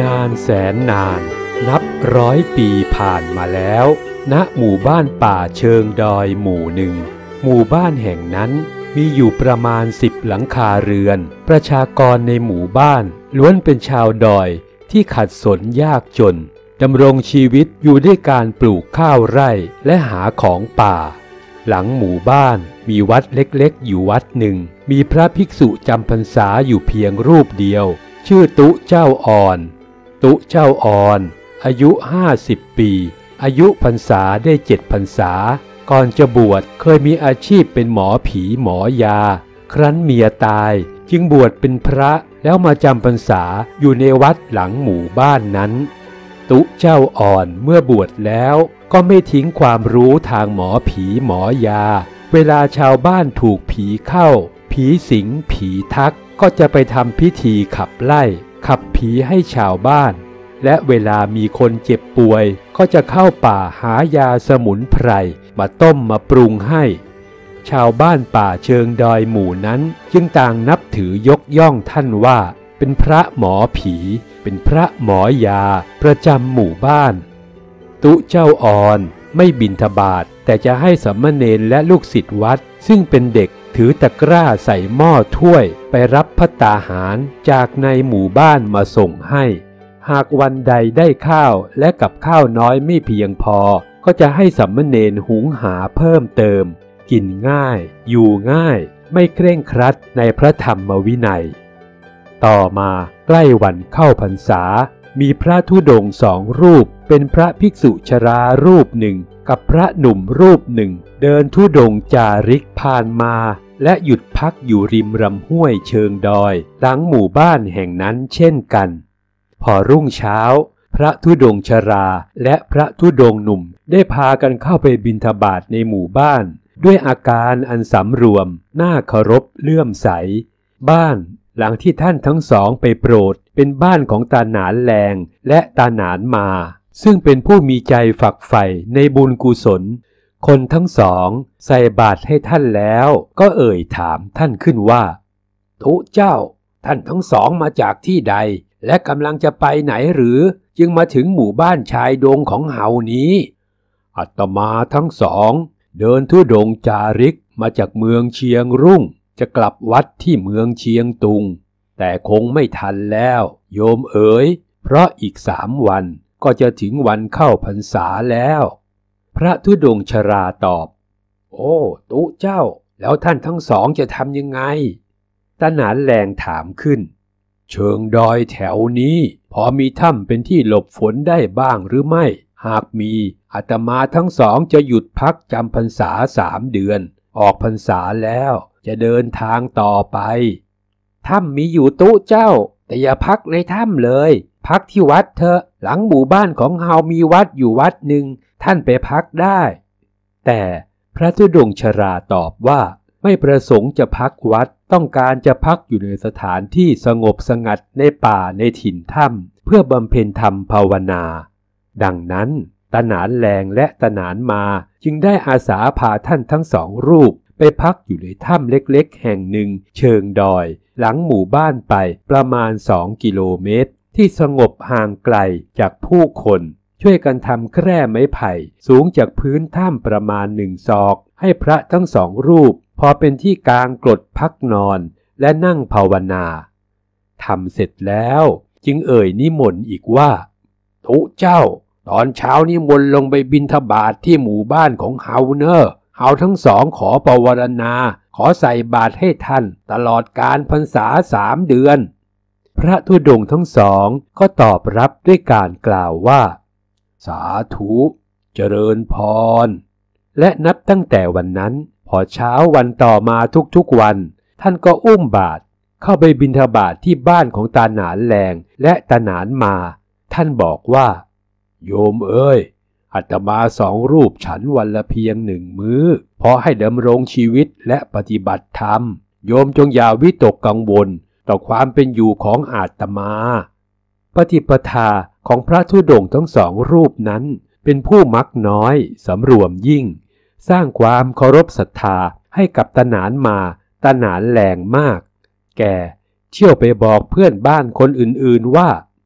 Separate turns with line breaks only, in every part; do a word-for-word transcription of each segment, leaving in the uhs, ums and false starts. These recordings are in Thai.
นานแสนนานนับร้อยปีผ่านมาแล้วณหมู่บ้านป่าเชิงดอยหมู่หนึ่งหมู่บ้านแห่งนั้นมีอยู่ประมาณสิบหลังคาเรือนประชากรในหมู่บ้านล้วนเป็นชาวดอยที่ขัดสนยากจนดำรงชีวิตอยู่ด้วยการปลูกข้าวไร่และหาของป่าหลังหมู่บ้านมีวัดเล็กๆอยู่วัดหนึ่งมีพระภิกษุจำพรรษาอยู่เพียงรูปเดียวชื่อตุเจ้าอ่อนตุเจ้าอ่อนอายุห้าสิบปีอายุพรรษาได้เจ็ดพรรษาก่อนจะบวชเคยมีอาชีพเป็นหมอผีหมอยาครั้นเมียตายจึงบวชเป็นพระแล้วมาจำพรรษาอยู่ในวัดหลังหมู่บ้านนั้นตุเจ้าอ่อนเมื่อบวชแล้วก็ไม่ทิ้งความรู้ทางหมอผีหมอยาเวลาชาวบ้านถูกผีเข้าผีสิงผีทักก็จะไปทำพิธีขับไล่ขับผีให้ชาวบ้านและเวลามีคนเจ็บป่วยก็จะเข้าป่าหายาสมุนไพรมาต้มมาปรุงให้ชาวบ้านป่าเชิงดอยหมู่นั้นจึงต่างนับถือยกย่องท่านว่าเป็นพระหมอผีเป็นพระหมอยาประจำหมู่บ้านตุเจ้าอ่อนไม่บิณฑบาตแต่จะให้สามเณรและลูกศิษย์วัดซึ่งเป็นเด็กถือตะกร้าใส่หม้อถ้วยไปรับภัตตาหารจากในหมู่บ้านมาส่งให้หากวันใดได้ข้าวและกับข้าวน้อยไม่เพียงพอก็จะให้สามเณรหุงหาเพิ่มเติมกินง่ายอยู่ง่ายไม่เคร่งครัดในพระธรรมวินัยต่อมาใกล้วันเข้าพรรษามีพระธุดงค์สองรูปเป็นพระภิกษุชรารูปหนึ่งกับพระหนุ่มรูปหนึ่งเดินธุดงค์จาริกผ่านมาและหยุดพักอยู่ริมลำห้วยเชิงดอยหลังหมู่บ้านแห่งนั้นเช่นกันพอรุ่งเช้าพระธุดงค์ชราและพระธุดงค์หนุ่มได้พากันเข้าไปบิณฑบาตในหมู่บ้านด้วยอาการอันสำรวมน่าเคารพเลื่อมใสบ้านหลังที่ท่านทั้งสองไปโปรดเป็นบ้านของตาหนานแลงและตาหนานมาซึ่งเป็นผู้มีใจฝักใฝ่ในบุญกุศลคนทั้งสองใส่บาตรให้ท่านแล้วก็เอ่ยถามท่านขึ้นว่าตุเจ้าท่านทั้งสองมาจากที่ใดและกำลังจะไปไหนหรือจึงมาถึงหมู่บ้านชายดงของเฮานี้อาตมาทั้งสองเดินธุดงค์จาริกมาจากเมืองเชียงรุ่งจะกลับวัดที่เมืองเชียงตุงแต่คงไม่ทันแล้วโยมเอ๋ยเพราะอีกสามวันก็จะถึงวันเข้าพรรษาแล้วพระธุดงค์ชราตอบโอ้ตุเจ้าแล้วท่านทั้งสองจะทำยังไงตาหนานแลงถามขึ้นเชิงดอยแถวนี้พอมีถ้ำเป็นที่หลบฝนได้บ้างหรือไม่หากมีอาตมาทั้งสองจะหยุดพักจำพรรษาสามเดือนออกพรรษาแล้วจะเดินทางต่อไปถ้ำมีอยู่ตุเจ้าแต่อย่าพักในถ้ำเลยพักที่วัดเถอะหลังหมู่บ้านของเฮามีวัดอยู่วัดหนึ่งท่านไปพักได้แต่พระธุดงค์ชราตอบว่าไม่ประสงค์จะพักวัดต้องการจะพักอยู่ในสถานที่สงบสงัดในป่าในถิ่นถ้ำเพื่อบำเพ็ญธรรมภาวนาดังนั้นตาหนานแลงและตาหนานมาจึงได้อาสาพาท่านทั้งสองรูปไปพักอยู่ในถ้ำเล็กๆแห่งหนึ่งเชิงดอยหลังหมู่บ้านไปประมาณสองกิโลเมตรที่สงบห่างไกลจากผู้คนช่วยกันทำแคร่ไม้ไผ่สูงจากพื้นถ้ำประมาณหนึ่งศอกให้พระทั้งสองรูปพอเป็นที่กลางกรดพักนอนและนั่งภาวนาทำเสร็จแล้วจึงเอ่ยนิมนต์อีกว่าตุเจ้าตอนเช้านิมนต์ลงไปบิณฑบาตที่หมู่บ้านของเฮาเนอะเฮาทั้งสองขอปวารณาขอใส่บาตรให้ท่านตลอดการพรรษาสามเดือนพระธุดงค์ทั้งสองก็ตอบรับด้วยการกล่าวว่าสาธุเจริญพรและนับตั้งแต่วันนั้นพอเช้าวันต่อมาทุกๆวันท่านก็อุ้มบาตรเข้าไปบิณฑบาตที่บ้านของตาหนานแลงและตาหนานมาท่านบอกว่าโยมเอ้ยอาตมาสองรูปฉันวันละเพียงหนึ่งมื้อพอให้ดำรงชีวิตและปฏิบัติธรรมโยมจงอย่าวิตกกังวลต่อความเป็นอยู่ของอาตมาปฏิปทาของพระธุดงค์ทั้งสองรูปนั้นเป็นผู้มักน้อยสำรวมยิ่งสร้างความเคารพศรัทธาให้กับตาหนานมาตาหนานแลงมากแกเที่ยวไปบอกเพื่อนบ้านคนอื่นๆว่า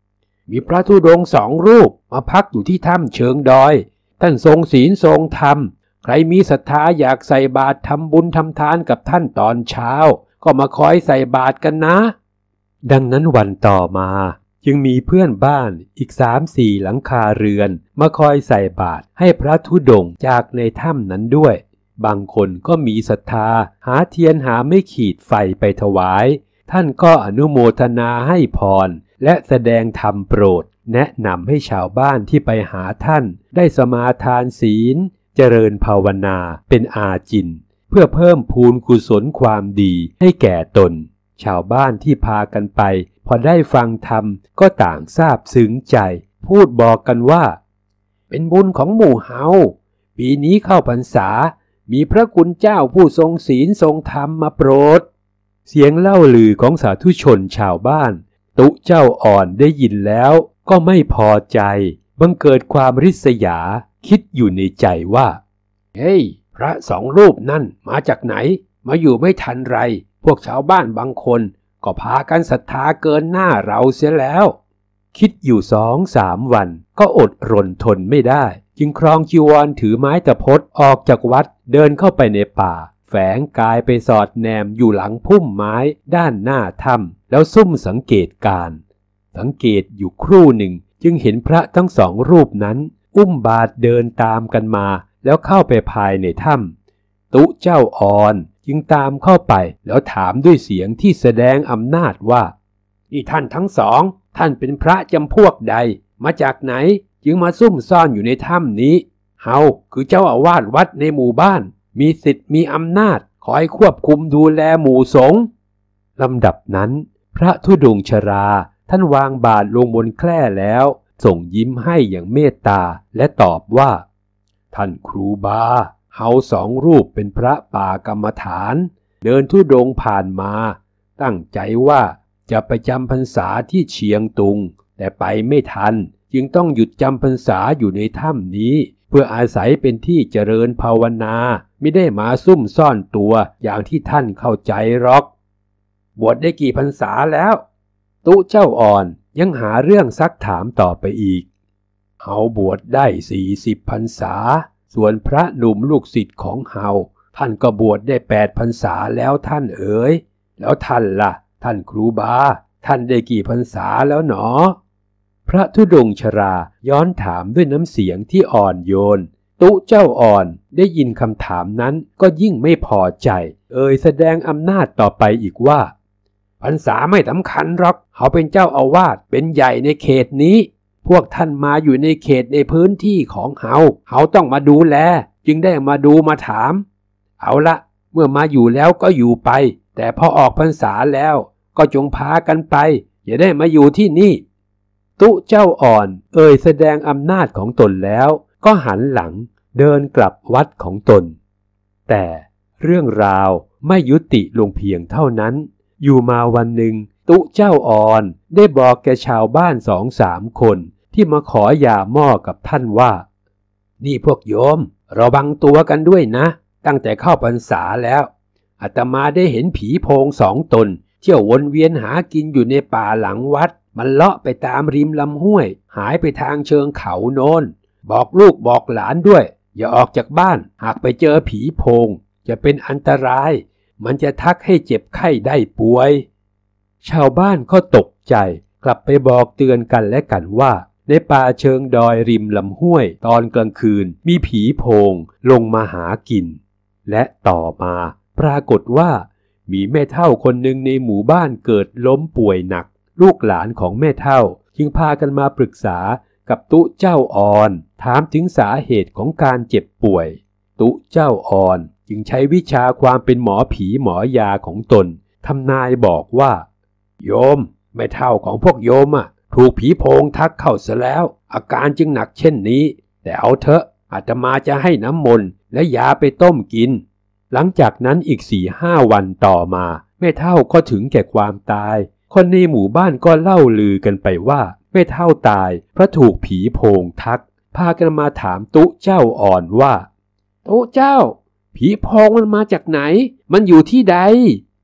มีพระธุดงค์สองรูปมาพักอยู่ที่ถ้ำเชิงดอยท่านทรงศีลทรงธรรมใครมีศรัทธาอยากใส่บาตรทำบุญทำทานกับท่านตอนเช้าก็มาคอยใส่บาตรกันนะดังนั้นวันต่อมาจึงมีเพื่อนบ้านอีกสามสี่หลังคาเรือนมาคอยใส่บาตรให้พระธุดงค์จากในถ้ำนั้นด้วยบางคนก็มีศรัทธาหาเทียนหาไม่ขีดไฟไปถวายท่านก็อนุโมทนาให้พรและแสดงธรรมโปรดแนะนำให้ชาวบ้านที่ไปหาท่านได้สมาทานศีลเจริญภาวนาเป็นอาจินเพื่อเพิ่มพูนกุศลความดีให้แก่ตนชาวบ้านที่พากันไปพอได้ฟังธรรมก็ต่างซาบซึ้งใจพูดบอกกันว่าเป็นบุญของหมู่เฮาปีนี้เข้าพรรษามีพระคุณเจ้าผู้ทรงศีลทรงธรรมมาโปรดเสียงเล่าลือของสาธุชนชาวบ้านตุเจ้าอ่อนได้ยินแล้วก็ไม่พอใจบังเกิดความริษยาคิดอยู่ในใจว่าเฮ้ยพระสองรูปนั่นมาจากไหนมาอยู่ไม่ทันไรพวกชาวบ้านบางคนก็พากันศรัทธาเกินหน้าเราเสียแล้วคิดอยู่สองสามวันก็อดรนทนไม่ได้จึงครองจีวรถือไม้ตะพดออกจากวัดเดินเข้าไปในป่าแฝงกายไปสอดแนมอยู่หลังพุ่มไม้ด้านหน้าถ้ำแล้วซุ่มสังเกตการสังเกตอยู่ครู่หนึ่งจึงเห็นพระทั้งสองรูปนั้นอุ้มบาตรเดินตามกันมาแล้วเข้าไปภายในถ้ำตุเจ้าอ่อนจึงตามเข้าไปแล้วถามด้วยเสียงที่แสดงอำนาจว่านี่ท่านทั้งสองท่านเป็นพระจำพวกใดมาจากไหนจึงมาซุ่มซ่อนอยู่ในถ้ำนี้เฮาคือเจ้าอาวาสวัดในหมู่บ้านมีสิทธิ์มีอำนาจคอยควบคุมดูแลหมู่สงฆ์ลำดับนั้นพระธุดงค์ชราท่านวางบาตรลงบนแคร่แล้วส่งยิ้มให้อย่างเมตตาและตอบว่าท่านครูบาเฮาสองรูปเป็นพระป่ากรรมฐานเดินธุดงค์ผ่านมาตั้งใจว่าจะไปจำพรรษาที่เชียงตุงแต่ไปไม่ทันจึงต้องหยุดจำพรรษาอยู่ในถ้ำนี้เพื่ออาศัยเป็นที่เจริญภาวนาไม่ได้มาซุ่มซ่อนตัวอย่างที่ท่านเข้าใจหรอกบวชได้กี่พรรษาแล้วตุเจ้าอ่อนยังหาเรื่องซักถามต่อไปอีกเฮาบวชได้สี่สิบพรรษาส่วนพระหนุ่มลูกศิษย์ของเฮาท่านก็บวชได้แปดพรรษาแล้วท่านเอ๋ยแล้วท่านล่ะท่านครูบาท่านได้กี่พรรษาแล้วหนอพระธุดงค์ชราย้อนถามด้วยน้ำเสียงที่อ่อนโยนตุเจ้าอ่อนได้ยินคำถามนั้นก็ยิ่งไม่พอใจเอ่ยแสดงอำนาจต่อไปอีกว่าพรรษาไม่สำคัญหรอกเขาเป็นเจ้าอาวาสเป็นใหญ่ในเขตนี้พวกท่านมาอยู่ในเขตในพื้นที่ของเฮาเฮาต้องมาดูแลจึงได้มาดูมาถามเอาละเมื่อมาอยู่แล้วก็อยู่ไปแต่พอออกพรรษาแล้วก็จงพากันไปอย่าได้มาอยู่ที่นี่ตุเจ้าอ่อนเอ่ยแสดงอำนาจของตนแล้วก็หันหลังเดินกลับวัดของตนแต่เรื่องราวไม่ยุติลงเพียงเท่านั้นอยู่มาวันหนึ่งตุเจ้าอ่อนได้บอกแก่ชาวบ้านสองสามคนที่มาขอยาหม้อกับท่านว่านี่พวกโยมระวังตัวกันด้วยนะตั้งแต่เข้าพรรษาแล้วอาตมาได้เห็นผีโพงสองตนเที่ยววนเวียนหากินอยู่ในป่าหลังวัดมันเลาะไปตามริมลำห้วยหายไปทางเชิงเขาโน้นบอกลูกบอกหลานด้วยอย่าออกจากบ้านหากไปเจอผีโพงจะเป็นอันตรายมันจะทักให้เจ็บไข้ได้ป่วยชาวบ้านก็ตกใจกลับไปบอกเตือนกันและกันว่าในป่าเชิงดอยริมลำห้วยตอนกลางคืนมีผีโพงลงมาหากินและต่อมาปรากฏว่ามีแม่เฒ่าคนหนึ่งในหมู่บ้านเกิดล้มป่วยหนักลูกหลานของแม่เฒ่าจึงพากันมาปรึกษากับตุเจ้าอ่อนถามถึงสาเหตุของการเจ็บป่วยตุเจ้าอ่อนจึงใช้วิชาความเป็นหมอผีหมอยาของตนทำนายบอกว่าโยมแม่เฒ่าของพวกโยมอ่ะถูกผีโพงทักเข้าซะแล้วอาการจึงหนักเช่นนี้แต่เอาเถอะอาตมาจะให้น้ำมนต์และยาไปต้มกินหลังจากนั้นอีกสี่ห้าวันต่อมาแม่เฒ่าก็ถึงแก่ความตายคนในหมู่บ้านก็เล่าลือกันไปว่าแม่เฒ่าตายเพราะถูกผีโพงทักพากันมาถามตุเจ้าอ่อนว่าตุเจ้าผีโพงมันมาจากไหนมันอยู่ที่ใด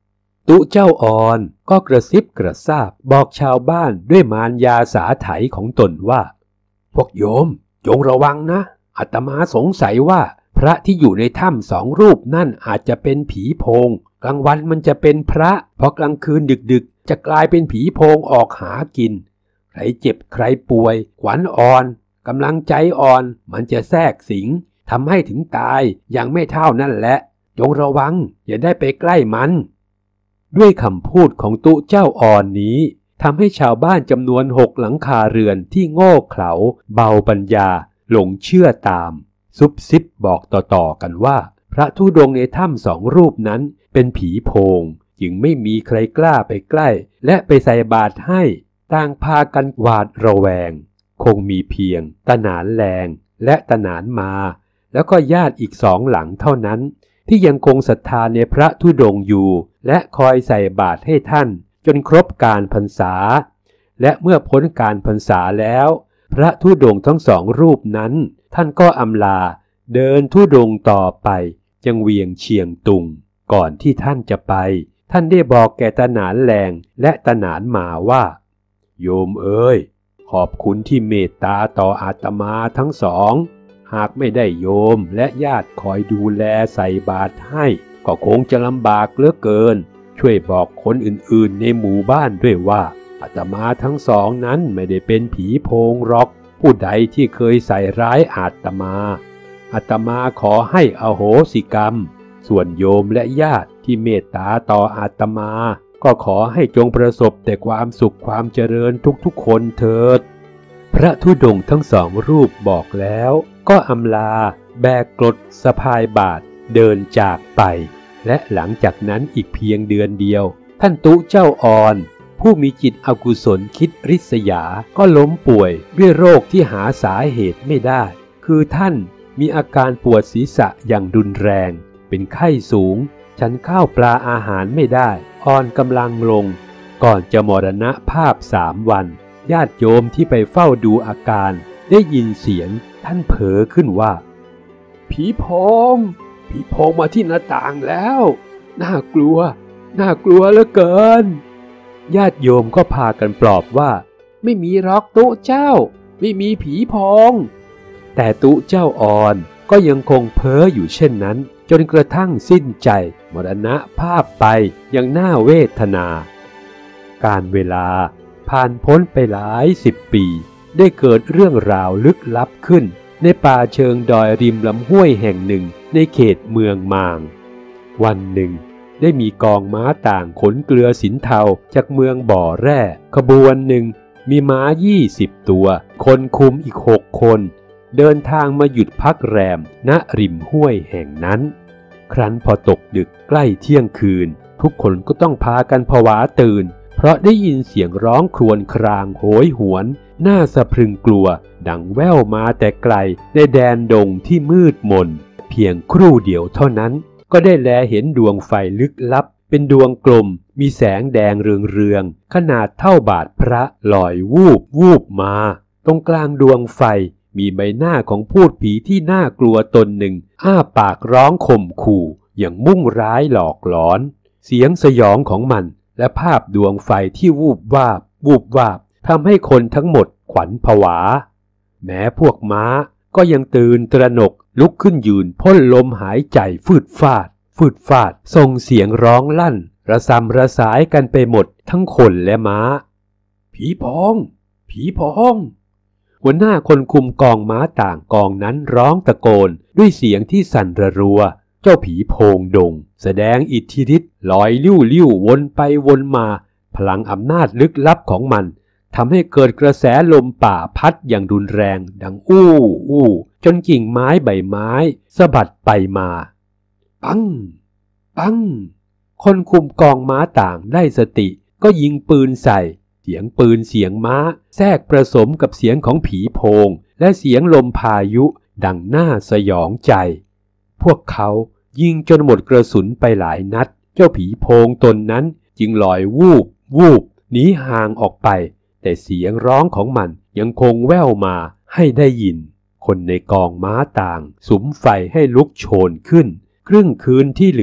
ตุเจ้าออนก็กระซิบกระซาบบอกชาวบ้านด้วยมารยาสาไถของตนว่าพวกโยมจงระวังนะอาตมาสงสัยว่าพระที่อยู่ในถ้ำสองรูปนั่นอาจจะเป็นผีโพงกลางวันมันจะเป็นพระพอกลางคืนดึกๆจะกลายเป็นผีโพงออกหากินใครเจ็บใครป่วยขวัญอ่อนกำลังใจอ่อนมันจะแทรกสิงทำให้ถึงตายอย่างไม่เท่านั่นแหละจงระวังอย่าได้ไปใกล้มันด้วยคำพูดของตุเจ้าอ่อนนี้ทำให้ชาวบ้านจำนวนหกหลังคาเรือนที่โง่เขลาเบาปัญญาหลงเชื่อตามซุบซิบบอกต่อๆกันว่าพระธุดงค์ในถ้ำสองรูปนั้นเป็นผีโพงจึงไม่มีใครกล้าไปใกล้และไปใส่บาตรให้ต่างพากันหวาดระแวงคงมีเพียงตาหนานแลงและตาหนานมาแล้วก็ญาติอีกสองหลังเท่านั้นที่ยังคงศรัทธาในพระธุดงค์อยู่และคอยใส่บาตรให้ท่านจนครบการพรรษาและเมื่อพ้นการพรรษาแล้วพระธุดงค์ทั้งสองรูปนั้นท่านก็อำลาเดินธุดงค์ต่อไปยังเวียงเชียงตุงก่อนที่ท่านจะไปท่านได้บอกแก่ตาหนานแลงและตาหนานมาว่าโยมเอ๋ยขอบคุณที่เมตตาต่ออาตมาทั้งสองหากไม่ได้โยมและญาติคอยดูแลใส่บาตรให้ก็คงจะลำบากเหลือเกินช่วยบอกคนอื่นๆในหมู่บ้านด้วยว่าอาตมาทั้งสองนั้นไม่ได้เป็นผีโพงหรอกผู้ใดที่เคยใส่ร้ายอาตมาอาตมาขอให้อโหสิกรรมส่วนโยมและญาติที่เมตตาต่ออาตมาก็ขอให้จงประสบแต่ความสุขความเจริญทุกๆคนเถิดพระธุดงค์ทั้งสองรูปบอกแล้วก็อำลาแบกกรดสะพายบาตรเดินจากไปและหลังจากนั้นอีกเพียงเดือนเดียวท่านตุเจ้าออนผู้มีจิตอกุศลคิดริษยาก็ล้มป่วยด้วยโรคที่หาสาเหตุไม่ได้คือท่านมีอาการปวดศีรษะอย่างรุนแรงเป็นไข้สูงฉันข้าวปลาอาหารไม่ได้อ่อนกำลังลงก่อนจะมรณภาพสามวันญาติโยมที่ไปเฝ้าดูอาการได้ยินเสียงท่านเผลอขึ้นว่าผีโพงผีโพงมาที่หน้าต่างแล้วน่ากลัวน่ากลัวเหลือเกินญาติโยมก็พากันปลอบว่าไม่มีหรอกตุเจ้าไม่มีผีโพงแต่ตุเจ้าอ่อนก็ยังคงเพ้ออยู่เช่นนั้นจนกระทั่งสิ้นใจมรณภาพไปอย่างน่าเวทนาการเวลาผ่านพ้นไปหลายสิบปีได้เกิดเรื่องราวลึกลับขึ้นในป่าเชิงดอยริมลำห้วยแห่งหนึ่งในเขตเมืองมางวันหนึ่งได้มีกองม้าต่างขนเกลือสินเทาจากเมืองบ่อแร่ขบวนหนึ่งมีม้ายี่สิบตัวคนคุมอีกหกคนเดินทางมาหยุดพักแรมณริมห้วยแห่งนั้นครั้นพอตกดึกใกล้เที่ยงคืนทุกคนก็ต้องพากันผวาตื่นเพราะได้ยินเสียงร้องครวญครางโหยหวนน่าสะพรึงกลัวดังแว่วมาแต่ไกลในแดนดงที่มืดมนเพียงครู่เดียวเท่านั้นก็ได้แลเห็นดวงไฟลึกลับเป็นดวงกลมมีแสงแดงเรืองๆขนาดเท่าบาทพระลอยวูบวูบมาตรงกลางดวงไฟมีใบหน้าของพูดผีที่น่ากลัวตนหนึ่งอ้าปากร้องข่มขู่อย่างมุ่งร้ายหลอกหลอนเสียงสยองของมันและภาพดวงไฟที่วูบวาบวูบวาบทำให้คนทั้งหมดขวัญผวาแม้พวกม้าก็ยังตื่นตระหนกลุกขึ้นยืนพ่นลมหายใจฟืดฟาดฟืดฟาดส่งเสียงร้องลั่นระสำระสายกันไปหมดทั้งคนและม้าผีโพงผีโพงหัวหน้าคนคุมกองม้าต่างกองนั้นร้องตะโกนด้วยเสียงที่สั่นระรัวเจ้าผีโพงดงแสดงอิทธิฤทธิ์ลอยลิ้วลิ้ววนไปวนมาพลังอำนาจลึกลับของมันทำให้เกิดกระแสลมป่าพัดอย่างรุนแรงดังอู้อู้จนกิ่งไม้ใบไม้สะบัดไปมาปังปังคนคุมกองม้าต่างได้สติก็ยิงปืนใส่เสียงปืนเสียงม้าแทรกผสมกับเสียงของผีโพงและเสียงลมพายุดังน่าสยองใจพวกเขายิงจนหมดกระสุนไปหลายนัดเจ้าผีโพงตนนั้นจึงลอยวูบวูบหนีห่างออกไปแต่เสียงร้องของมันยังคงแว่วมาให้ได้ยินคน ในกองม้าต่างสุมไฟให้ลุกโชนขึ้นครึ่งคืนที่เหลือ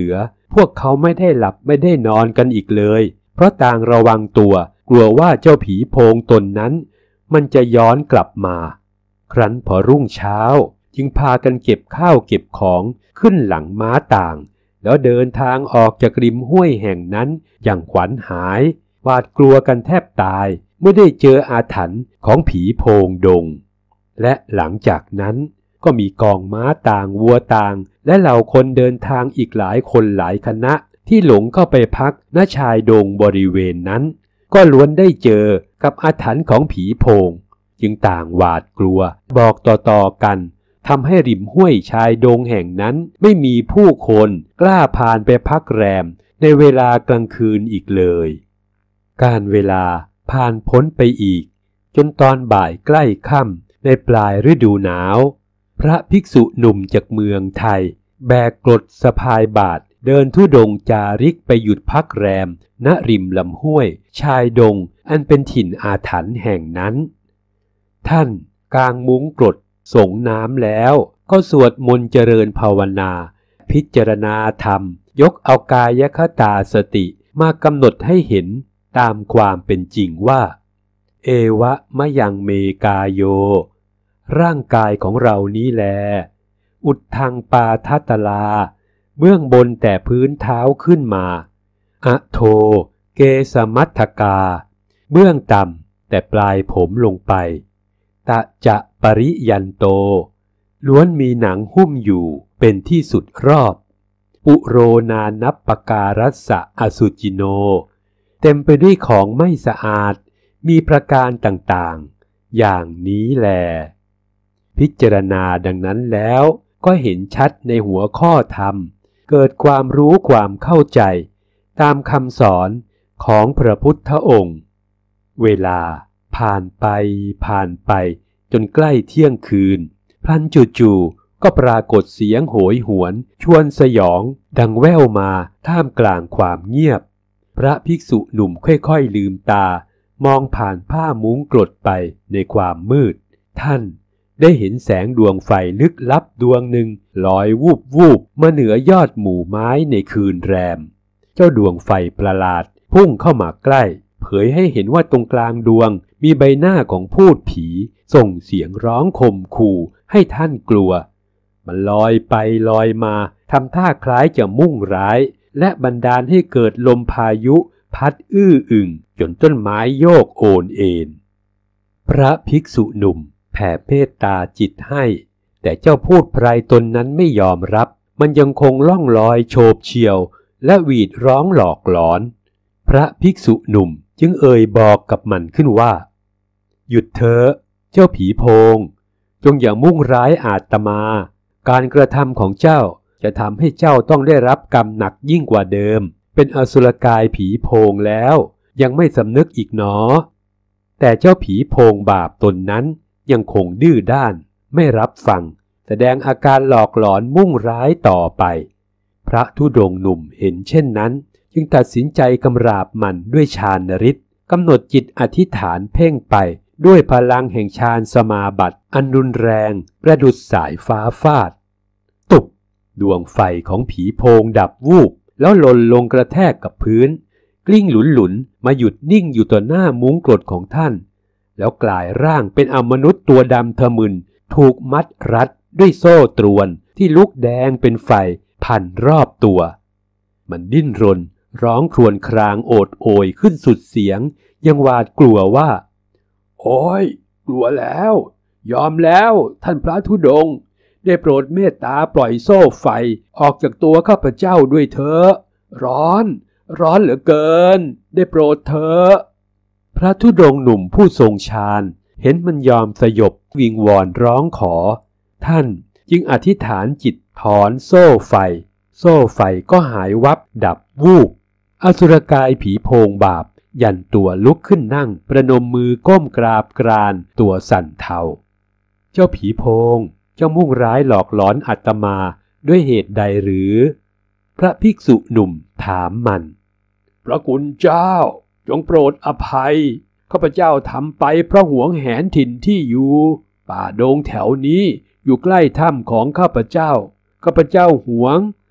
พวกเขาไม่ได้หลับไม่ได้นอนกันอีกเลยเพราะต่างระวังตัวกลัวว่าเจ้าผีโพงตนนั้นมันจะย้อนกลับมาครั้นพอรุ่งเช้าจึงพากันเก็บข้าวเก็บของขึ้นหลังม้าต่างแล้วเดินทางออกจากริมห้วยแห่งนั้นอย่างขวัญหายหวาดกลัวกันแทบตายเมื่อได้เจออาถรรพ์ของผีโพงดงและหลังจากนั้นก็มีกองม้าต่างวัวต่างและเหล่าคนเดินทางอีกหลายคนหลายคณะที่หลงเข้าไปพักณชายดงบริเวณนั้นก็ล้วนได้เจอกับอาถรรพ์ของผีโพงจึงต่างหวาดกลัวบอกต่อๆกันทำให้ริมห้วยชายดงแห่งนั้นไม่มีผู้คนกล้าผ่านไปพักแรมในเวลากลางคืนอีกเลยการเวลาผ่านพ้นไปอีกจนตอนบ่ายใกล้ค่ำในปลายฤดูหนาวพระภิกษุหนุ่มจากเมืองไทยแบกกรดสะพายบาตรเดินธุดงค์จาริกไปหยุดพักแรมณริมลำห้วยชายดงอันเป็นถิ่นอาถรรพ์แห่งนั้นท่านกางมุ้งกรดส่งน้ำแล้วก็สวดมนต์เจริญภาวนาพิจารณาธรรมยกเอากายคตาสติมากำหนดให้เห็นตามความเป็นจริงว่าเอวะมะยังเมกายโยร่างกายของเรานี้แลอุดทังปาทัตตลาเบื้องบนแต่พื้นเท้าขึ้นมาอะโทเกสมัทธกาเบื้องต่ำแต่ปลายผมลงไปตะจะปริยันโตล้วนมีหนังหุ้มอยู่เป็นที่สุดรอบปุโรนานัปปการัสสะอสุจิโนเต็มไปด้วยของไม่สะอาดมีประการต่างๆอย่างนี้แลพิจารณาดังนั้นแล้วก็เห็นชัดในหัวข้อธรรมเกิดความรู้ความเข้าใจตามคำสอนของพระพุทธองค์เวลาผ่านไปผ่านไปจนใกล้เที่ยงคืนพลันจู่ๆก็ปรากฏเสียงโหยหวนชวนสยองดังแว่วมาท่ามกลางความเงียบพระภิกษุหนุ่มค่อยๆลืมตามองผ่านผ้ามุ้งกรดไปในความมืดท่านได้เห็นแสงดวงไฟลึกลับดวงหนึ่งลอยวูบวูบมาเหนือยอดหมู่ไม้ในคืนแรมเจ้าดวงไฟประหลาดพุ่งเข้ามาใกล้เผยให้เห็นว่าตรงกลางดวงมีใบหน้าของพูดผีส่งเสียงร้องข่มขู่ให้ท่านกลัวมันลอยไปลอยมาทำท่าคล้ายจะมุ่งร้ายและบันดาลให้เกิดลมพายุพัดอื้ออึงจนต้นไม้โยกโอนเอ็นพระภิกษุหนุ่มแผ่เมตตาจิตให้แต่เจ้าพูดไพรตนนั้นไม่ยอมรับมันยังคงล่องลอยโฉบเฉี่ยวและหวีดร้องหลอกหลอนพระภิกษุหนุ่มจึงเอ่ยบอกกับมันขึ้นว่าหยุดเถอะเจ้าผีโพงจงอย่ามุ่งร้ายอาตมาการกระทำของเจ้าจะทำให้เจ้าต้องได้รับกรรมหนักยิ่งกว่าเดิมเป็นอสุรกายผีโพงแล้วยังไม่สำนึกอีกหนอแต่เจ้าผีโพงบาปตนนั้นยังคงดื้อด้านไม่รับฟังแสดงอาการหลอกหลอนมุ่งร้ายต่อไปพระธุดงค์หนุ่มเห็นเช่นนั้นจึงตัดสินใจกำราบมันด้วยฌานฤทธิ์กำหนดจิตอธิษฐานเพ่งไปด้วยพลังแห่งฌานสมาบัติอันรุนแรงประดุจสายฟ้าฟาดตุบดวงไฟของผีโพงดับวูบแล้วหล่นลงกระแทกกับพื้นกลิ้งหลุนๆมาหยุดนิ่งอยู่ต่อหน้ามุ้งกรดของท่านแล้วกลายร่างเป็นอมนุษย์ตัวดำทะมึนถูกมัดรัดด้วยโซ่ตรวนที่ลุกแดงเป็นไฟพันรอบตัวมันดิ้นรนร้องครวญครางโอดโอยขึ้นสุดเสียงยังหวาดกลัวว่าโอ้ยกลัวแล้วยอมแล้วท่านพระธุดงค์ได้โปรดเมตตาปล่อยโซ่ไฟออกจากตัวข้าพเจ้าด้วยเถอะร้อนร้อนเหลือเกินได้โปรดเถอะพระธุดงค์หนุ่มผู้ทรงฌานเห็นมันยอมสยบวิงวอนร้องขอท่านจึงอธิษฐานจิตถอนโซ่ไฟโซ่ไฟก็หายวับดับวูบอสุรกายผีโพงบาปยันตัวลุกขึ้นนั่งประนมมือก้มกราบกรานตัวสั่นเทาเจ้าผีโพงเจ้ามุ่งร้ายหลอกหลอนอาตมาด้วยเหตุใดหรือพระภิกษุหนุ่มถามมันพระคุณเจ้าจงโปรดอภัยข้าพเจ้าทำไปเพราะหวงแหนถิ่นที่อยู่ป่าดงแถวนี้อยู่ใกล้ถ้ำของข้าพเจ้าข้าพเจ้าหวง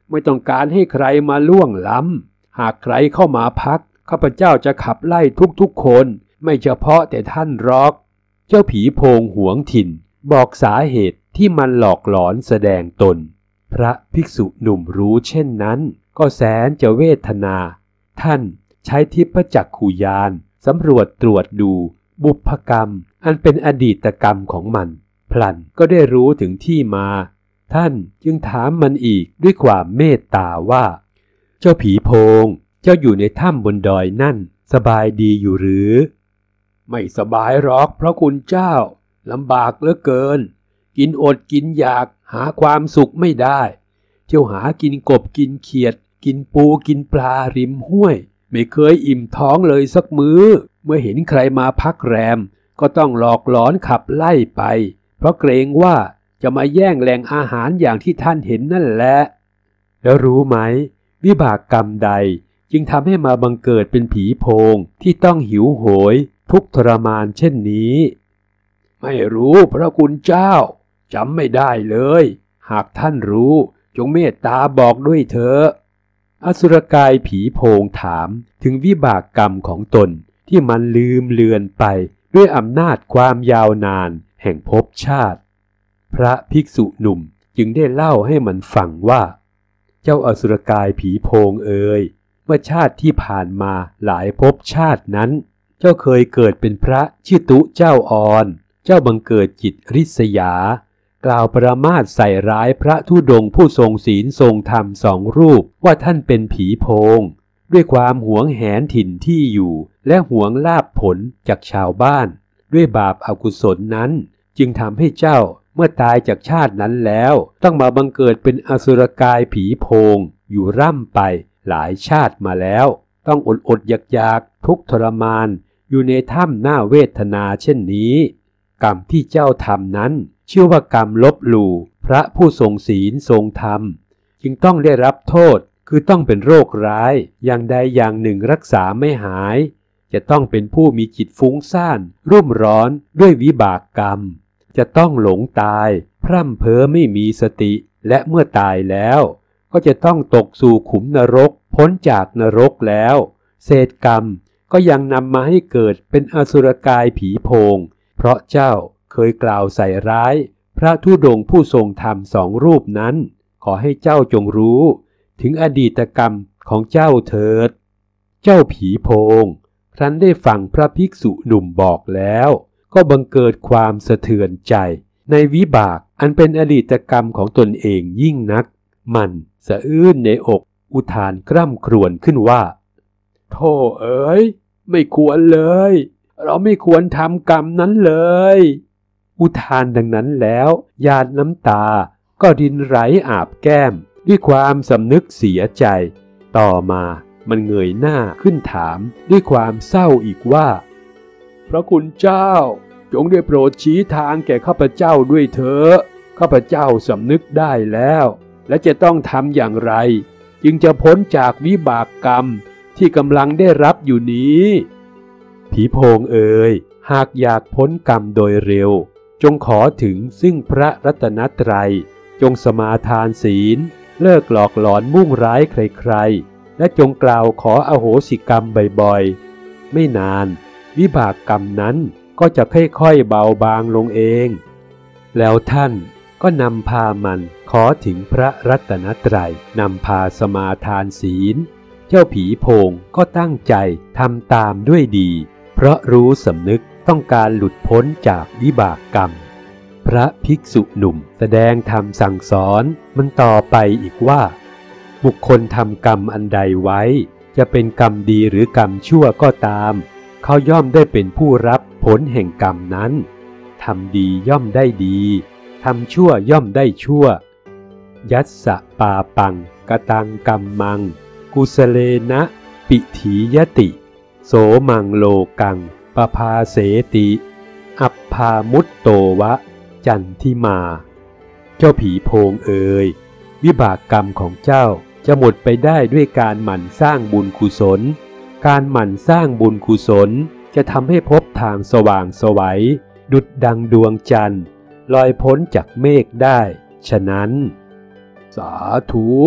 ไม่ต้องการให้ใครมาล่วงล้ำหากใครเข้ามาพักข้าพเจ้าจะขับไล่ทุกๆคนไม่เฉพาะแต่ท่านหรอกเจ้าผีโพงหวงถิ่นบอกสาเหตุที่มันหลอกหลอนแสดงตนพระภิกษุหนุ่มรู้เช่นนั้นก็แสนจะเวทนาท่านใช้ทิพจักขุญาณสำรวจตรวจดูบุพกรรมอันเป็นอดีตกรรมของมันพลันก็ได้รู้ถึงที่มาท่านจึงถามมันอีกด้วยความเมตตาว่าเจ้าผีโพงเจ้าอยู่ในถ้ำบนดอยนั่นสบายดีอยู่หรือไม่สบายหรอกเพราะคุณเจ้าลำบากเหลือเกินกินอดกินอยากหาความสุขไม่ได้เที่ยวหากินกบกินเขียดกินปูกินปลาริมห้วยไม่เคยอิ่มท้องเลยสักมื้อเมื่อเห็นใครมาพักแรมก็ต้องหลอกหลอนขับไล่ไปเพราะเกรงว่าจะมาแย่งแหล่งอาหารอย่างที่ท่านเห็นนั่นแหละแล้วรู้ไหมวิบากกรรมใดจึงทำให้มาบังเกิดเป็นผีโพงที่ต้องหิวโหยทุกข์ทรมานเช่นนี้ไม่รู้พระคุณเจ้าจำไม่ได้เลยหากท่านรู้จงเมตตาบอกด้วยเถอะอสุรกายผีโพงถามถึงวิบากกรรมของตนที่มันลืมเลือนไปด้วยอำนาจความยาวนานแห่งภพชาติพระภิกษุหนุ่มจึงได้เล่าให้มันฟังว่าเจ้าอสุรกายผีโพงเอ่ยเมื่อชาติที่ผ่านมาหลายภพชาตินั้นเจ้าเคยเกิดเป็นพระชื่อตุเจ้าออนเจ้าบังเกิดจิตริษยากล่าวปรามาสใส่ร้ายพระธุดงค์ผู้ทรงศีลทรงธรรมสองรูปว่าท่านเป็นผีโพงด้วยความหวงแหนถิ่นที่อยู่และหวงลาภผลจากชาวบ้านด้วยบาปอกุศลนั้นจึงทำให้เจ้าเมื่อตายจากชาตินั้นแล้วต้องมาบังเกิดเป็นอสุรกายผีโพงอยู่ร่ำไปหลายชาติมาแล้วต้องอดอดอยากอยากทุกข์ทรมานอยู่ในถ้ำหน้าเวทนาเช่นนี้กรรมที่เจ้าทำนั้นชื่อว่ากรรมลบหลู่พระผู้ทรงศีลทรงธรรมจึงต้องได้รับโทษคือต้องเป็นโรคร้ายอย่างใดอย่างหนึ่งรักษาไม่หายจะต้องเป็นผู้มีจิตฟุ้งซ่านรุ่มร้อนด้วยวิบากกรรมจะต้องหลงตายพร่ำเพ้อไม่มีสติและเมื่อตายแล้วก็จะต้องตกสู่ขุมนรกพ้นจากนรกแล้วเศษกรรมก็ยังนำมาให้เกิดเป็นอสุรกายผีโพงเพราะเจ้าเคยกล่าวใส่ร้ายพระธุดงค์ผู้ทรงธรรมสองรูปนั้นขอให้เจ้าจงรู้ถึงอดีตกรรมของเจ้าเถิดเจ้าผีโพงครั้นได้ฟังพระภิกษุหนุ่มบอกแล้วก็บังเกิดความสะเทือนใจในวิบากอันเป็นอดีตกรรมของตนเองยิ่งนักมันสะอื้นในอกอุทานคร่ำครวญขึ้นว่าโธ่เอ๋ยไม่ควรเลยเราไม่ควรทำกรรมนั้นเลยอุทานดังนั้นแล้วหยาดน้ำตาก็รินไหลอาบแก้มด้วยความสำนึกเสียใจต่อมามันเงยหน้าขึ้นถามด้วยความเศร้าอีกว่าพระคุณเจ้าจงได้โปรดชี้ทางแก่ข้าพเจ้าด้วยเถอะข้าพเจ้าสำนึกได้แล้วและจะต้องทำอย่างไรจึงจะพ้นจากวิบากกรรมที่กำลังได้รับอยู่นี้ผีโพงเอ่ยหากอยากพ้นกรรมโดยเร็วจงขอถึงซึ่งพระรัตนตรัยจงสมาทานศีลเลิกหลอกหลอนมุ่งร้ายใครๆและจงกล่าวขออโหสิกรรมบ่อยๆไม่นานวิบากกรรมนั้นก็จะค่อยๆเบาบางลงเองแล้วท่านก็นำพามันขอถึงพระรัตนตรัยนำพาสมาทานศีลเจ้าผีโพงก็ตั้งใจทำตามด้วยดีเพราะรู้สำนึกต้องการหลุดพ้นจากวิบากกรรมพระภิกษุหนุ่มแสดงธรรมสั่งสอนมันต่อไปอีกว่าบุคคลทำกรรมอันใดไว้จะเป็นกรรมดีหรือกรรมชั่วก็ตามเขาย่อมได้เป็นผู้รับผลแห่งกรรมนั้นทำดีย่อมได้ดีทำชั่วย่อมได้ชั่วยัสสะปาปังกตังกัมมังกุสเลนะปิถียติโสมังโลกังปภาเสติอัปพามุตโตวะจันทิมาเจ้าผีโพงเอ่ยวิบากกรรมของเจ้าจะหมดไปได้ด้วยการหมั่นสร้างบุญกุศลการหมั่นสร้างบุญกุศลจะทำให้พบทางสว่างไสวดุจดังดวงจันทร์ลอยพ้นจากเมฆได้ฉะนั้นสาธุ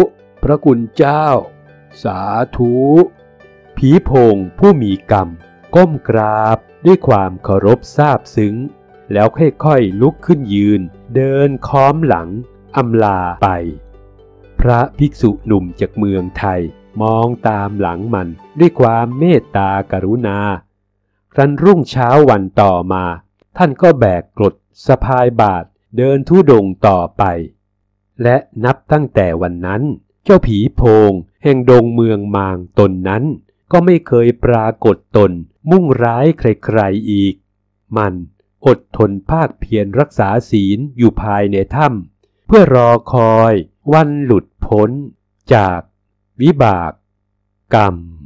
พระคุณเจ้าสาธุผีโพงผู้มีกรรมก้มกราบด้วยความเคารพซาบซึ้งแล้วค่อยๆลุกขึ้นยืนเดินค้อมหลังอำลาไปพระภิกษุหนุ่มจากเมืองไทยมองตามหลังมันด้วยความเมตตากรุณาครั้นรุ่งเช้าวันต่อมาท่านก็แบกกรดสะพายบาตรเดินธุดงค์ต่อไปและนับตั้งแต่วันนั้นเจ้าผีโพงแห่งดงเมืองมางตนนั้นก็ไม่เคยปรากฏตนมุ่งร้ายใครๆอีกมันอดทนภาคเพียรรักษาศีลอยู่ภายในถ้ำเพื่อรอคอยวันหลุดพ้นจากวิบากกรรม